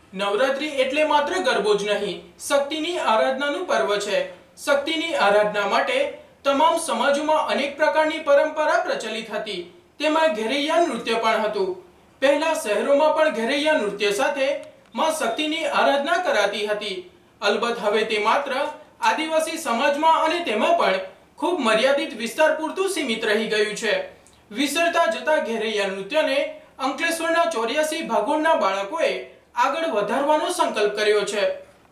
નવરાત્રી એટલે માત્ર ગરબો જ નહીં, શક્તિની આરાધનાનું પર્વ છે। શક્તિની આરાધના માટે તમામ સમાજોમાં અનેક પ્રકારની પરંપરા પ્રચલિત હતી। તેમાં ઘેરૈયા નૃત્ય પણ હતું। પહેલા શહેરોમાં પણ ઘેરૈયા નૃત્ય સાથે માં શક્તિની આરાધના કરાતી હતી। અલબત્ત હવે તે માત્ર આદિવાસી સમાજમાં અને તેમાં પણ ખૂબ મર્યાદિત વિસ્તાર પૂરતું સીમિત રહી ગયું છે। વિસરતા જતા ઘેરૈયા નૃત્યને અંકલેશ્વરના 84 ભાગોળના બાળકોએ આગળ વધારવાનો સંકલ્પ કર્યો છે।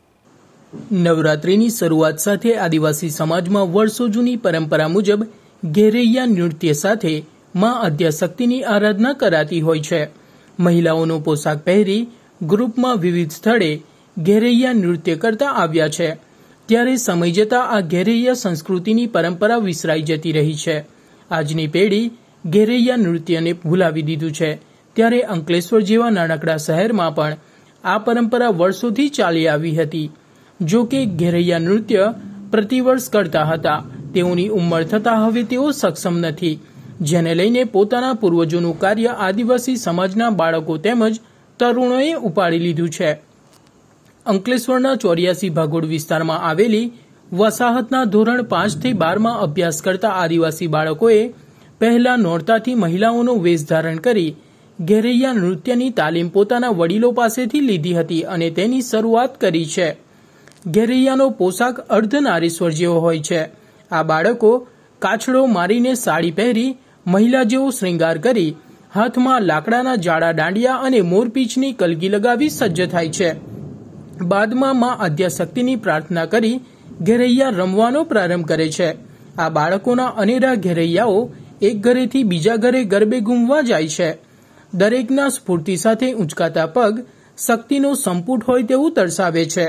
નવરાત્રીની શરૂઆત સાથે આદિવાસી સમાજમાં વર્ષો જૂની પરંપરા મુજબ ઘેરૈયા નૃત્ય સાથે માં આદ્યશક્તિની આરાધના કરાતી હોય છે। મહિલાઓનો પોશાક પહેરી ગ્રુપમાં વિવિધ સ્થળે ઘેરૈયા નૃત્ય કરતા આવ્યા છે, ત્યારે સમય જતાં આ ઘેરૈયા સંસ્કૃતિની પરંપરા વિસરાઈ જતી રહી છે। આજની પેઢી ઘેરૈયા નૃત્યને ભૂલાવી દીધું છે, ત્યારે અંકલેશ્વર જેવા નાનકડા શહેરમાં પણ આ પરંપરા વર્ષોથી ચાલી આવી હતી। જો કે ઘેરૈયા નૃત્ય પ્રતિવર્ષ કરતા હતા, તેઓની ઉંમર થતાં હવે તેઓ સક્ષમ નથી, જેને લઈને પોતાના પૂર્વજોનું કાર્ય આદિવાસી સમાજના બાળકો તેમજ તરુણોએ ઉપાડી લીધું છે। અંકલેશ્વરના 84 ભાગોળ વિસ્તારમાં આવેલી વસાહતના ધોરણ 5 થી 12માં અભ્યાસ કરતા આદિવાસી બાળકોએ પહેલા નોરતાથી મહિલાઓનો વેશ ધારણ કરી ઘેરૈયા નૃત્યની તાલીમ પોતાના વડીલો પાસેથી લીધી હતી અને તેની શરૂઆત કરી છે। ઘેરૈયાનો પોશાક અર્ધનારીશ્વર જેવો હોય છે। આ બાળકો કાછડો મારીને સાડી પહેરી મહિલા જેવો શ્રૃંગાર કરી હાથમાં લાકડાના જાડા દાંડિયા અને મોરપીંછની કલગી લગાવી સજ્જ થાય છે। બાદમાં માં આદ્યશક્તિની પ્રાર્થના કરી ઘેરૈયા રમવાનો પ્રારંભ કરે છે। આ બાળકોના અનેરા ઘેરૈયાઓ એક ઘરેથી બીજા ઘરે ગરબે ઘૂમવા જાય છે। દરેકના સ્ફૂર્તિ સાથે ઉંચકાતા પગ શક્તિનો સંપુટ હોય તેવું દર્શાવે છે।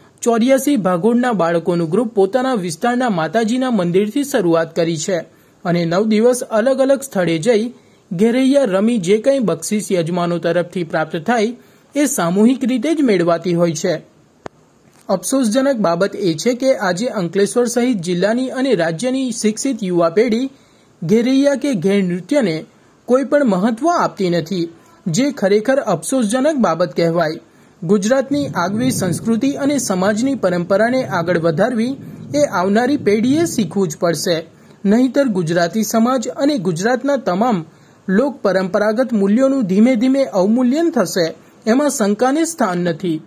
84 ભાગોળના બાળકોનું ગ્રુપ પોતાના વિસ્તારના માતાજીના મંદિરથી શરૂઆત કરી છે અને 9 દિવસ અલગ અલગ સ્થળે જઈ ઘેરૈયા રમી જે કંઈ બક્ષિસ યજમાનો તરફથી પ્રાપ્ત થાય એ સામૂહિક રીતે જ મેળવાતી હોય છે। અફસોસજનક બાબત એ છે કે આજે અંકલેશ્વર સહિત જિલ્લાની અને રાજ્યની શિક્ષિત યુવા પેઢી ઘેરૈયા કે ઘેર નૃત્યને કોઈ પણ મહત્વ આપતી નથી, જે ખરેખર અફસોસજનક બાબત કહેવાય। ગુજરાતની આગવી સંસ્કૃતિ અને સમાજની પરંપરાને આગળ વધારવી એ આવનારી પેઢીએ શીખવું જ પડશે, નહીંતર ગુજરાતી સમાજ અને ગુજરાતના તમામ લોક પરંપરાગત મૂલ્યોનું ધીમે ધીમે અવમૂલ્યન થશે, એમાં શંકાને સ્થાન નથી।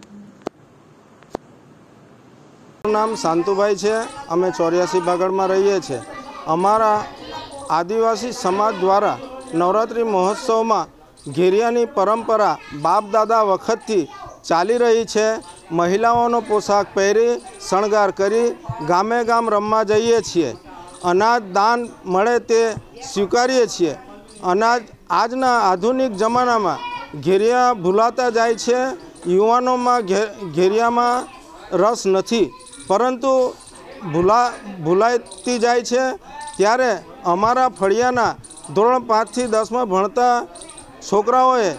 નામ શાંતુભાઈ છે। અમે 84 ભાગળમાં રહીએ છીએ। અમારા આદિવાસી સમાજ દ્વારા નવરાત્રિ મહોત્સવમાં ઘેરિયાની પરંપરા બાપ દાદા વખતથી ચાલી રહી છે। મહિલાઓનો પોશાક પહેરી શણગાર કરી ગામે ગામ રમવા જઈએ છીએ। અનાજ દાન મળે તે સ્વીકારીએ છીએ। આજના આધુનિક જમાનામાં ઘેરિયા ભૂલાતા જાય છે। યુવાનોમાં ઘેરિયામાં રસ નથી, પરંતુ ભૂલાતી જાય છે। ત્યારે અમારા ફળિયાના ધોરણ 5 થી 10માં ભણતા છોકરાઓએ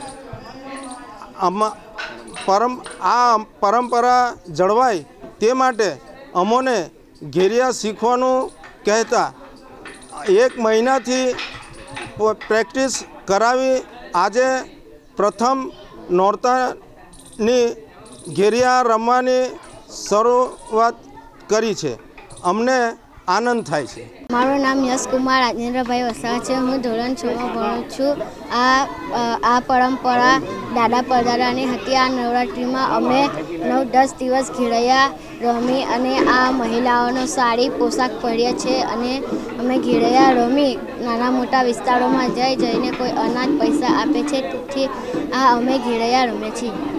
આ પરંપરા જળવાય તે માટે અમોને ઘેરિયા શીખવાનું કહેતા। 1 મહિનાથી પ્રેક્ટિસ કરાવી આજે પ્રથમ નોરતાની ઘેરિયા રમવાની શરૂઆત કરી છે। અમને આનંદ થાય છે। મારું નામ યશકુમાર રાજેન્દ્રભાઈ વસાવા છે। હું ધોરણ 6માં ભણું છું। આ પરંપરા દાદા પરદાદાની હતી। આ નવરાત્રિમાં અમે 9-10 દિવસ ઘેરૈયા રમી અને આ મહિલાઓનો સાડી પોશાક પહેરીએ છીએ અને અમે ઘેરૈયા રમી નાના મોટા વિસ્તારોમાં જઈને કોઈ અનાજ પૈસા આપે છે, તેથી અમે ઘેરૈયા રમીએ છીએ।